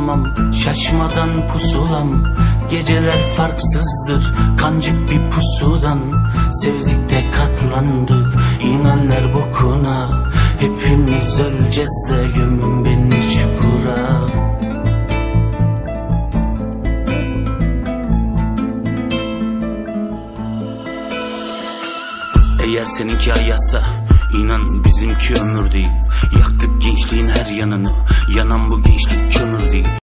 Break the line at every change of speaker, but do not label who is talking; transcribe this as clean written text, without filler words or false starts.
Tamam, şaşmadan pusulam. Geceler farksızdır kancık bir pusudan. Sevdik de katlandık, inanlar bokuna. Hepimiz öleceğiz de gömün beni çukura. Eğer seninki ayazsa inan bizimki ömür değil. Yaktık gençliğin her yanını, yanan bu gençlik kömür değil.